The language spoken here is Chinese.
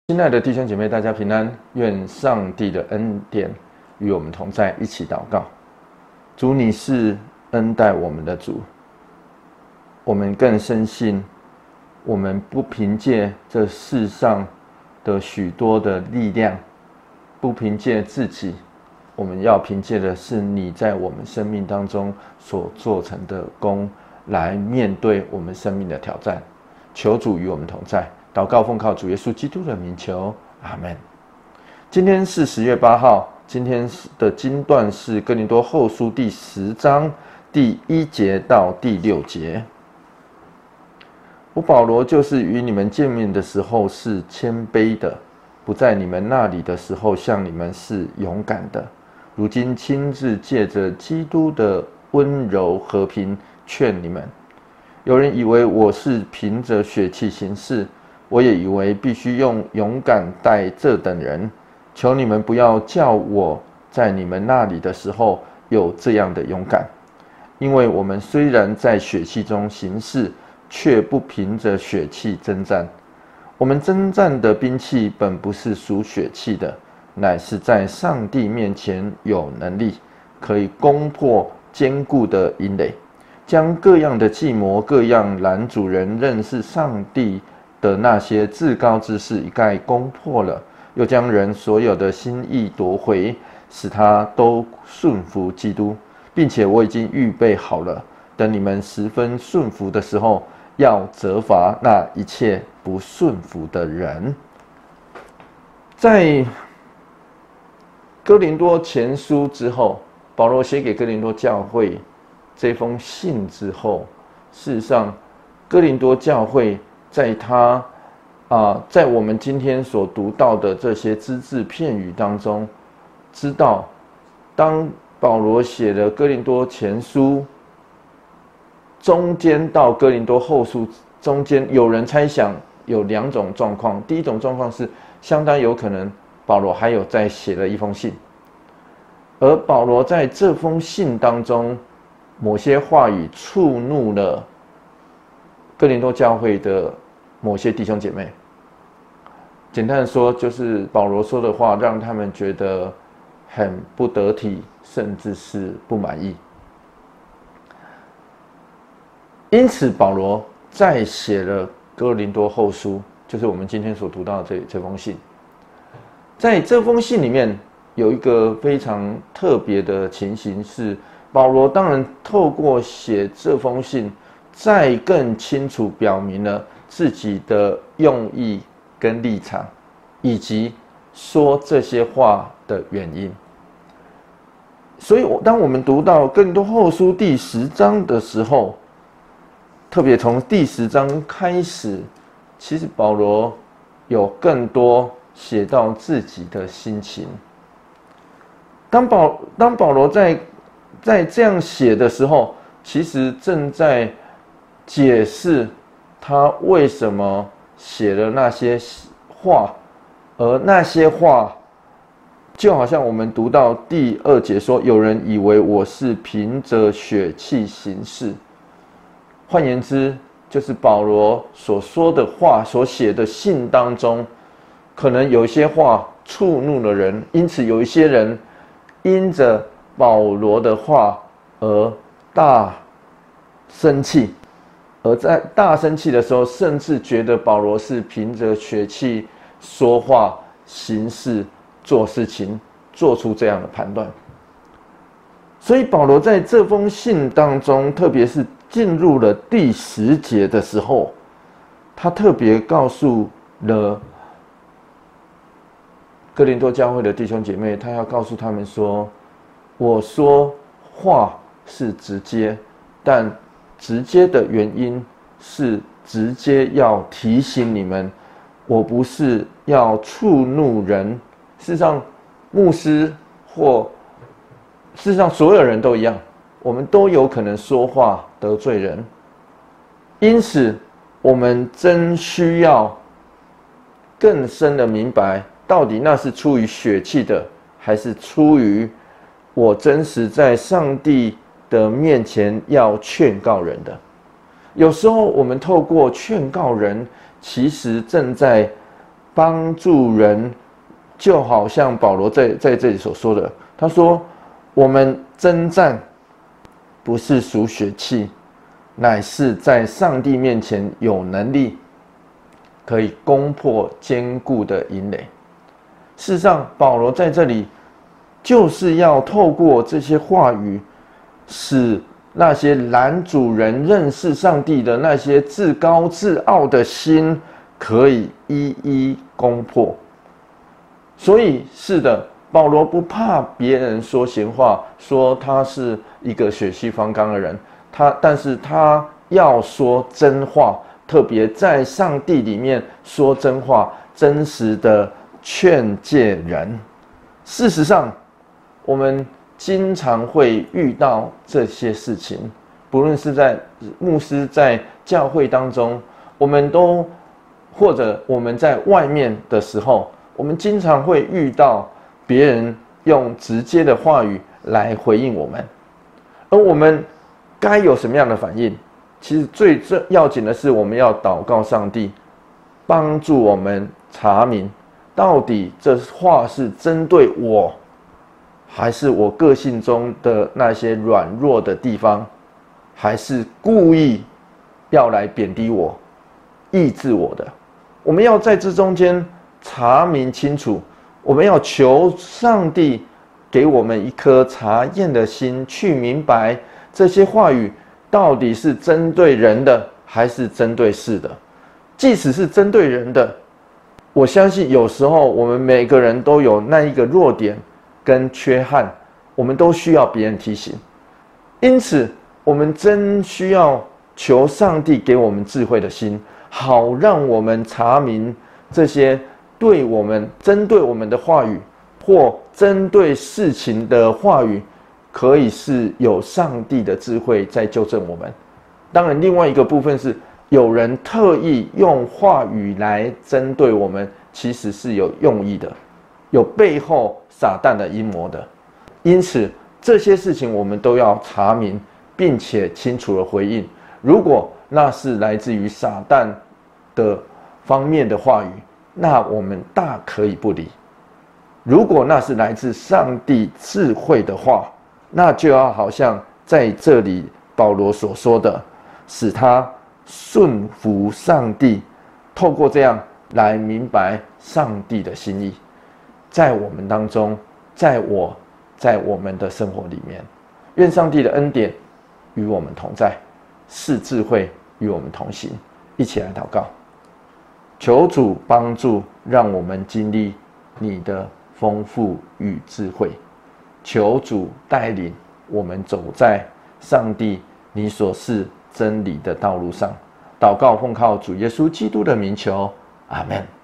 亲爱的弟兄姐妹，大家平安，愿上帝的恩典与我们同在，一起祷告。主，你是恩待我们的主，我们更深信，我们不凭借这世上的许多的力量，不凭借自己，我们要凭借的是你在我们生命当中所做成的功，来面对我们生命的挑战。求主与我们同在。祷告奉靠主耶稣基督的名求，阿们。今天是10月8号，今天的经段是哥林多后书第10章第1节到第6节。我保罗就是与你们见面的时候是谦卑的，不在你们那里的时候向你们是勇敢的，如今亲自借着基督的温柔和平劝你们。有人以为我是凭着血气行事，我也以为必须用勇敢待这等人。求你们不要叫我在你们那里的时候有这样的勇敢，因为我们虽然在血气中行事，却不凭着血气征战。我们征战的兵器本不是属血气的，乃是在上帝面前有能力，可以攻破坚固的营垒，将各样的计谋、各样拦阻人认识上帝的那些至高之事一概攻破了，又将人所有的心意夺回，使他都顺服基督，并且我已经预备好了，等你们十分顺服的时候，要责罚那一切不顺服的人。在哥林多前书之后，保罗写给哥林多教会这封信之后，事实上哥林多教会在我们今天所读到的这些只字片语当中，知道当保罗写了哥林多前书中间到哥林多后书中间，有人猜想有2种状况。第一种状况是相当有可能保罗还有再写了一封信，而保罗在这封信当中某些话语触怒了哥林多教会的某些弟兄姐妹。简单的说，就是保罗说的话让他们觉得很不得体，甚至是不满意。因此保罗再写了哥林多后书，就是我们今天所读到的这封信。在这封信里面有一个非常特别的情形，是保罗当然透过写这封信，再更清楚表明了自己的用意跟立场，以及说这些话的原因。所以当我们读到哥林多后书第10章的时候，特别从第10章开始，其实保罗有更多写到自己的心情。当保罗在这样写的时候，其实正在解释他为什么写了那些话，而那些话就好像我们读到第2节说，有人以为我是凭着血气行事。换言之，就是保罗所说的话，所写的信当中，可能有一些话触怒了人，因此有一些人因着保罗的话而大生气，而在大生气的时候，甚至觉得保罗是凭着血气说话、行事、做事情，做出这样的判断。所以保罗在这封信当中，特别是进入了第10节的时候，他特别告诉了哥林多教会的弟兄姐妹，他要告诉他们说，我说话是直接，但直接的原因是直接要提醒你们，我不是要触怒人。事实上，牧师或事实上所有人都一样，我们都有可能说话得罪人。因此我们真需要更深的明白，到底那是出于血气的，还是出于我真实在上帝的面前要劝告人的。有时候我们透过劝告人，其实正在帮助人，就好像保罗在这里所说的，他说：“我们征战不是属血气，乃是在上帝面前有能力，可以攻破坚固的营垒。”事实上，保罗在这里就是要透过这些话语，使那些拦阻人认识上帝的那些自高自傲的心，可以一一攻破。所以是的，保罗不怕别人说闲话，说他是一个血气方刚的人，但是他要说真话，特别在上帝里面说真话，真实的劝诫人。事实上，我们经常会遇到这些事情，不论是在牧师在教会当中，或者我们在外面的时候，我们经常会遇到别人用直接的话语来回应我们，而我们该有什么样的反应？其实最要紧的是，我们要祷告上帝，帮助我们查明，到底这话是针对我，还是我个性中的那些软弱的地方，还是故意要来贬低我、抑制我的？我们要在这中间查明清楚，我们要求上帝给我们一颗查验的心，去明白这些话语到底是针对人的，还是针对事的。即使是针对人的，我相信有时候我们每个人都有那一个弱点跟缺憾，我们都需要别人提醒。因此，我们真需要求上帝给我们智慧的心，好让我们查明这些针对我们的话语，或针对事情的话语，可以是有上帝的智慧在纠正我们。当然，另外一个部分是有人特意用话语来针对我们，其实是有用意的，有背后撒旦的阴谋的。因此，这些事情我们都要查明，并且清楚的回应。如果那是来自于撒旦的方面的话语，那我们大可以不理。如果那是来自上帝智慧的话，那就要好像在这里保罗所说的，使他顺服上帝，透过这样来明白上帝的心意，在我们当中，在我们的生活里面。愿上帝的恩典与我们同在，是智慧与我们同行。一起来祷告，求主帮助，让我们经历你的丰富与智慧。求主带领我们走在上帝你所示真理的道路上。祷告奉靠主耶稣基督的名求，阿们。